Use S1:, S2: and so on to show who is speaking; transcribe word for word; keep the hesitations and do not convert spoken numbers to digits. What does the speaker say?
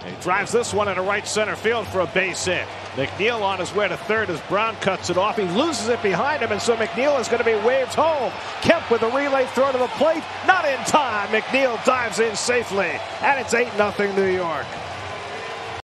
S1: He drives this one into right center field for a base hit. McNeil on his way to third as Brown cuts it off. He loses it behind him, and so McNeil is going to be waved home. Kemp with a relay throw to the plate. Not in time. McNeil dives in safely, and it's eight nothing New York.